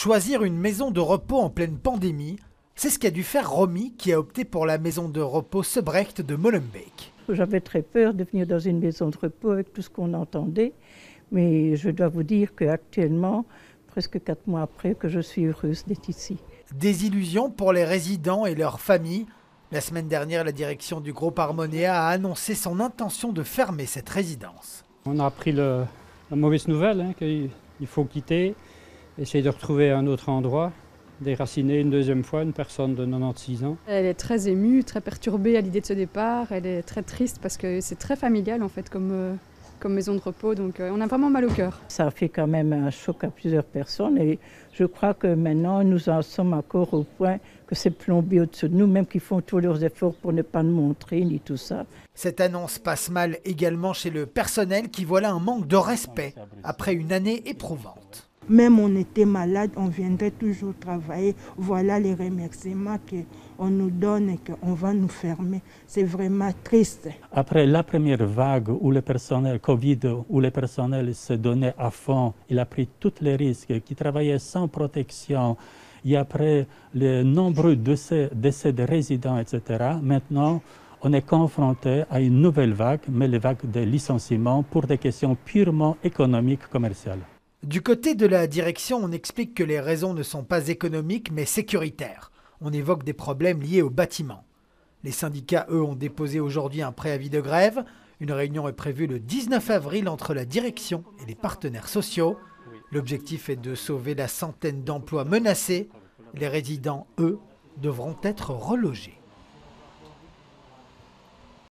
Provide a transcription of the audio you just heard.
Choisir une maison de repos en pleine pandémie, c'est ce qu'a dû faire Romy, qui a opté pour la maison de repos Sebrecht de Molenbeek. J'avais très peur de venir dans une maison de repos avec tout ce qu'on entendait, mais je dois vous dire qu'actuellement, presque 4 mois après, que je suis heureuse d'être ici. Désillusion pour les résidents et leurs familles. La semaine dernière, la direction du groupe Harmonia a annoncé son intention de fermer cette résidence. On a appris la mauvaise nouvelle, qu'il faut quitter, essayer de retrouver un autre endroit, déraciner une deuxième fois une personne de 96 ans. Elle est très émue, très perturbée à l'idée de ce départ. Elle est très triste parce que c'est très familial en fait comme maison de repos, donc on a vraiment mal au cœur. Ça a fait quand même un choc à plusieurs personnes et je crois que maintenant nous en sommes encore au point que c'est plombé au-dessus de nous, même qu'ils font tous leurs efforts pour ne pas nous montrer ni tout ça. Cette annonce passe mal également chez le personnel qui voit là un manque de respect après une année éprouvante. Même on était malade, on viendrait toujours travailler. Voilà les remerciements qu'on nous donne et qu'on va nous fermer. C'est vraiment triste. Après la première vague où le personnel Covid, où le personnel se donnait à fond, il a pris tous les risques, qui travaillait sans protection, et après les nombreux décès de résidents, etc., maintenant, on est confronté à une nouvelle vague, mais les vagues de licenciement pour des questions purement économiques, commerciales. Du côté de la direction, on explique que les raisons ne sont pas économiques mais sécuritaires. On évoque des problèmes liés au bâtiment. Les syndicats, eux, ont déposé aujourd'hui un préavis de grève. Une réunion est prévue le 19 avril entre la direction et les partenaires sociaux. L'objectif est de sauver la centaine d'emplois menacés. Les résidents, eux, devront être relogés.